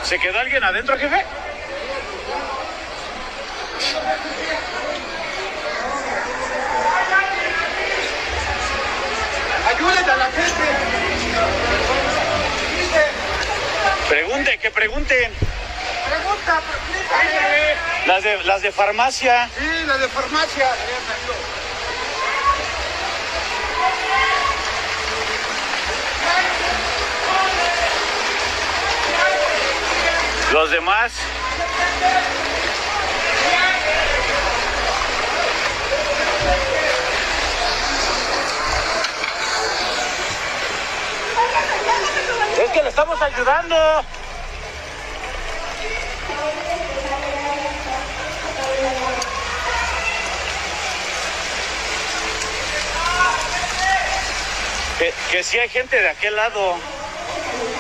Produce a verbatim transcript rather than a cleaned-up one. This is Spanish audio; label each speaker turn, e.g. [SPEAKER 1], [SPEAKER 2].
[SPEAKER 1] ¿Se quedó alguien adentro, jefe?
[SPEAKER 2] Ayúdenle a la gente.
[SPEAKER 1] Pregunte, que pregunten.
[SPEAKER 2] Pregunta, pregunta.
[SPEAKER 1] Las de, las de farmacia.
[SPEAKER 2] Sí, la de farmacia.
[SPEAKER 1] Los demás. Es que le estamos ayudando. Que, que sí hay gente de aquel lado.